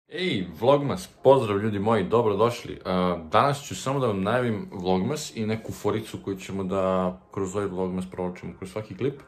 Ej, Vlogmas, pozdrav ljudi moji, dobrodošli. Danas ću samo da vam najavim Vlogmas i neku foricu koju ćemo da kroz ovaj Vlogmas provlačimo kroz svaki klip.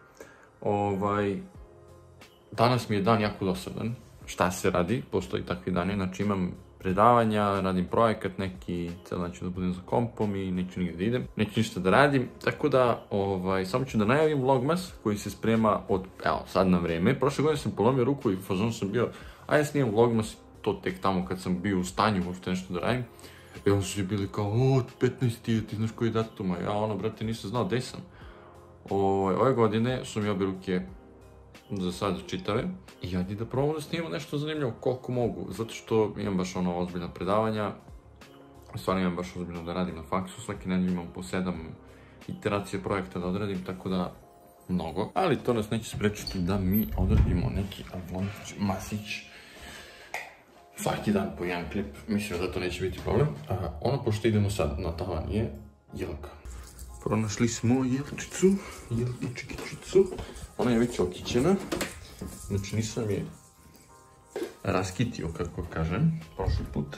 Danas mi je dan jako dosadan. Šta se radi? Postoji takvi dani, znači imam predavanja, radim projekat neki, cijel dan ću da budem za kompom i neću nigdje da idem, neću ništa da radim, tako da samo ću da najavim Vlogmas koji se sprema od, evo, sad na vreme. Prošle godine sam polomio ruku i u fazonu sam bio, ajde snimam Vlogmas, to tek tamo kad sam bio u stanju uopšte nešto da radim. I onda su svi bili kao, 15. ti znaš koji datum, a ja brate, nisam znao gde sam. Ove godine su mi obje ruke za sad čitave i ajde da probamo da snimamo nešto zanimljivo koliko mogu, zato što imam baš ozbiljna predavanja, stvarno imam baš ozbiljno da radim na faksu, svaki nedelj imam po 7 iteracije projekta da odradim, tako da mnogo, ali to nas neće sprečiti da mi odradimo neki Avlončić Masić svaki dan po jedan klip, mislim da to neće biti problem. Ono pošto idemo sad na tavan je jelka. Pronašli smo jelčicu, jelčičicu. Ona je već okićena, znači nisam je raskitio, kako kažem, prošli put.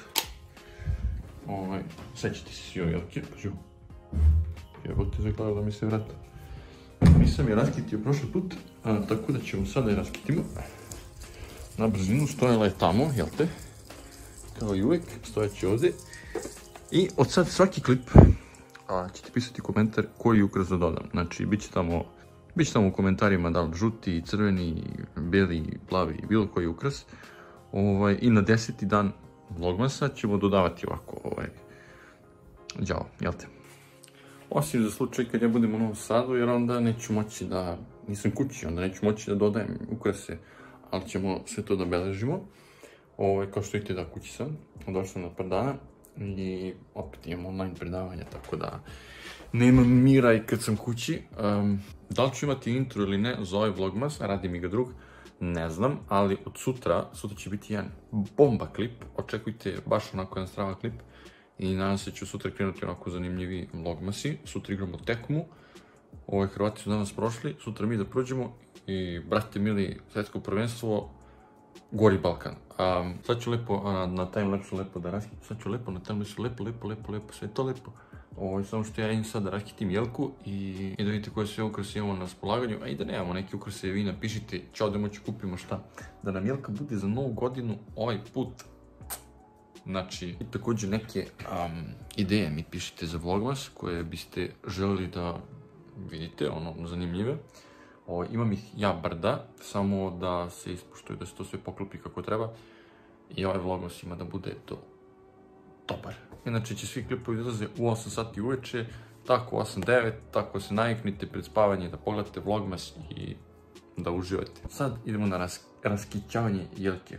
Sećate se joj jelke, pa ću jebote zagledala da mi se vrata. Nisam je raskitio prošli put, tako da ćemo sada je raskitimo. Na brzinu, stojala je tamo, jel te? Kao i uvek, stojaći ovdje. I od sad svaki klip ćete pisati komentar koji ukras da dodam. Znači, bit će tamo u komentarima da li žuti, crveni, beli, plavi, bilo koji ukras. I na 10. dan Vlogmasa ćemo dodavati ovako đavo, jel te? Osim za slučaj kad ja budem u Novom Sadu, jer onda neću moći da, nisam kući, onda neću moći da dodajem ukrase, ali ćemo sve to da beležimo. Kao što vidite da kući sam, došao sam na par dana i opet imam online predavanja, tako da nemam mira i kad sam kući. Da li ću imati intro ili ne za ovaj Vlogmas, radi mi ga drug, ne znam, ali od sutra će biti jedan bomba klip, očekujte baš onako jedan strava klip i nadam se ću sutra krenuti onako zanimljivi Vlogmasi. Sutra igramo tekmu, Hrvati su danas prošli, sutra mi da prođemo i brate mili, svetsko prvenstvo, Gori Balkan. Sad ću lepo na timelapsu lepo da raskitim, sad ću lepo na timelapsu lepo, sve to lepo. Samo što ja idem sad da raskitim jelku i da vidite koje sve ukrase imamo na raspolaganju, a i da nemamo neke ukrase, vi napišite, ćao da moći kupimo šta, da nam jelka bude za novu godinu ovaj put. Znači, i također neke ideje mi pišite za Vlogmas koje biste želeli da vidite, zanimljive. Imam ih ja brda, samo da se ispoštuje, da se to sve poklopi kako treba i ovaj Vlogmas ima da bude dobar. Inače će svi klipovi izlaze u 8 sati uveče, tako 8-9, tako se naviknite pred spavanje da pogledate Vlogmas i da uživate. Sad idemo na raskićavanje jelke.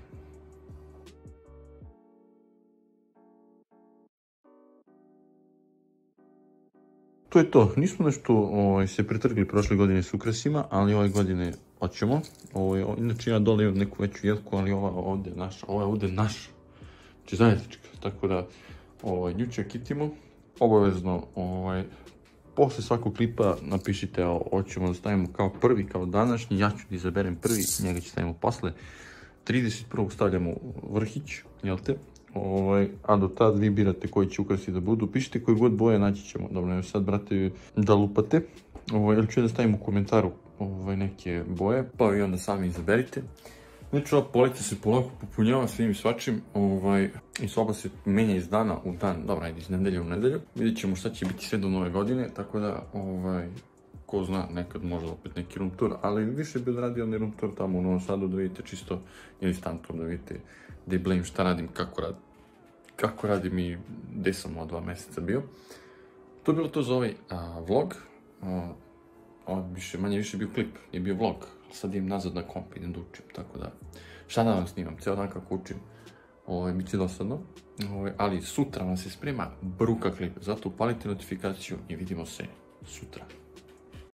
To je to, nismo nešto se pretrgli prošle godine s ukrasima, ali ove godine hoćemo. Inače ja dole imam neku veću jelku, ali ova ovdje je naša, ova je ovdje naša. Znači zajednička, tako da nju ću kitimo. Obavezno, posle svakog klipa napišite, hoćemo da stavimo kao prvi, kao današnji, ja ću da izaberem prvi, njega ću stavimo posle. 31. stavljamo vrhić, jel te? A do tad vi birate koji će ukrasi da budu, pišite koji god boje, naći ćemo. Dobro, evo sad, brate, da lupate. Ili ću da stavim u komentaru neke boje, pa vi onda sami izaberite. Znači, ova polica se polako popunjava svim i svačim i soba se menja iz dana u dan, dobro, ajde iz nedelje u nedelju. Vidjet ćemo šta će biti sve do nove godine, tako da, ko zna, nekad možda opet neki room tour, ali više bi odradio onaj room tour tamo u Novom Sadu da vidite čisto, ili stan tour da vidite gde blame, šta radim, kako radim i gde sam od 2 meseca bio. To je bilo to za ovaj vlog. Ovo manje više bio klip, je bio vlog. Sad idem nazad na komp, idem da učim, tako da šta da vam snimam, cijel dan kako učim. Bit će dosadno, ali sutra vam se sprema bruka klip, zato upalite notifikaciju i vidimo se sutra.